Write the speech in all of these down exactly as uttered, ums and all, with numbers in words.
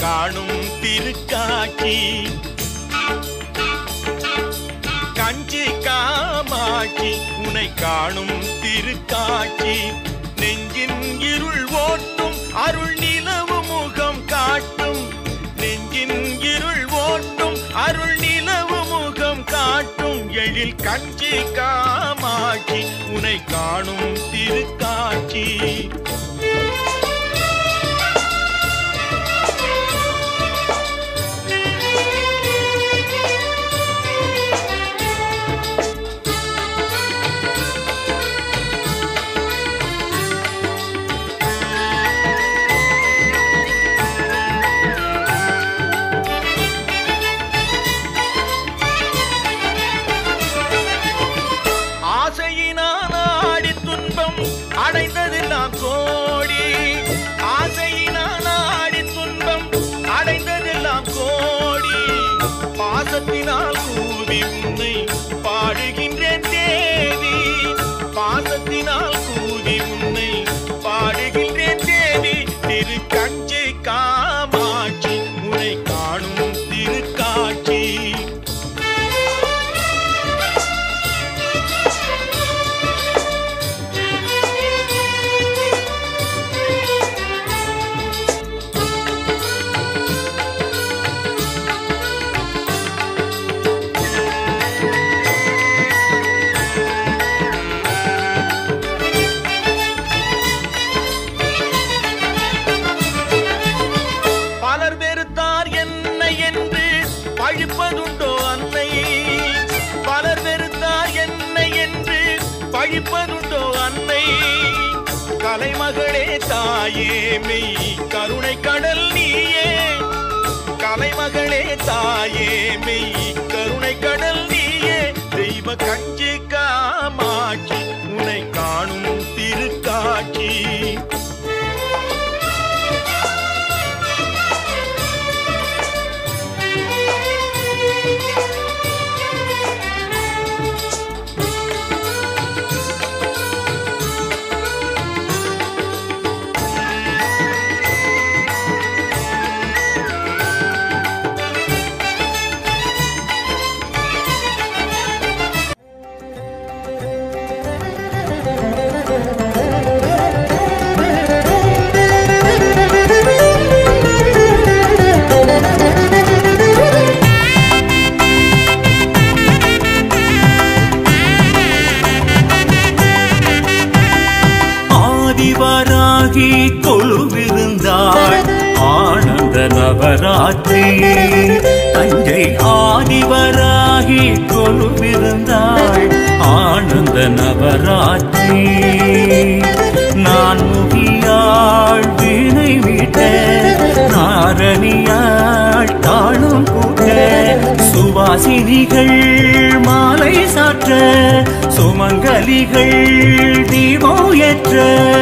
காணும் திருக்காட்சி கஞ்சி காமாட்சி உனை காணும் திருக்காட்சி நெஞ்சின் இருள் ஓட்டும் அருள் நிலவு முகம் காட்டும் நெஞ்சின் இருள் ஓட்டும் அருள் நிலவு முகம் காட்டும் எழில் கஞ்சி காமாட்சி உனை காணும் திருக்காட்சி அடைந்ததெல்லாம் கோடி ஆசையினால் ஆடி துன்பம் அடைந்ததெல்லாம் கோடி பாசத்தினால் கூவி உன்னை பாடுகின்றேன் தேவி பாசத்தினால் கூவி உன்னை பாடுகின்றேன் தேவி திரு கஞ்சி காமாட்சி உன்னை காணும் திருக்காட்சி பழிப்பதுண்டோ அன்னை பலர் வெறுத்தார் என்னை என்று பழிப்பதுண்டோ அன்னை கலைமகளே தாயே மெய் கருணை கடல் நீயே கலைமகளே தாயே மெய் கருணை கடல் நீயே தெய்வ கஞ்சி காமாட்சி உன்னை காணும் திருக்காட்சி ஆதிவராகி கொலுவிருந்தாள் ஆனந்த நவராத்திரி தஞ்சை ஆதிவராகி கொலுவிருந்தாள் ஆனந்த நவராத்திரி நான் முகியாள் வீணை மீட்ட நாரணியாள் தாழும் கூட்ட சுவாசினிகள் மாலை சாற்ற சுமங்கலிகள் தீபம் ஏற்ற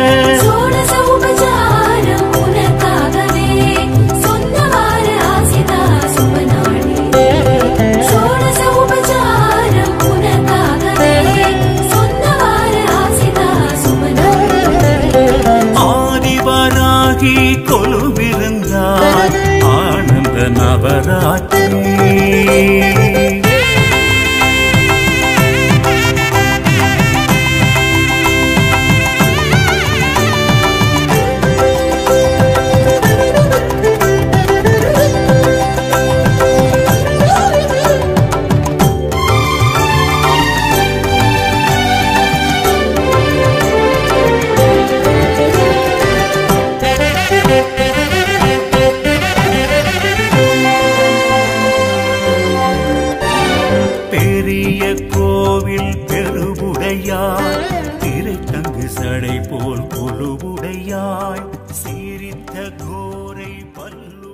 ஆதிவராகி கொலுவிருந்தாள் ஆனந்த நவராத்திரி பெரிய கோவில் பெருவுடையாய் திரைத்தங்கு சடை போல் கொலுவுடையாய் சீரித்த கோரை பல்லு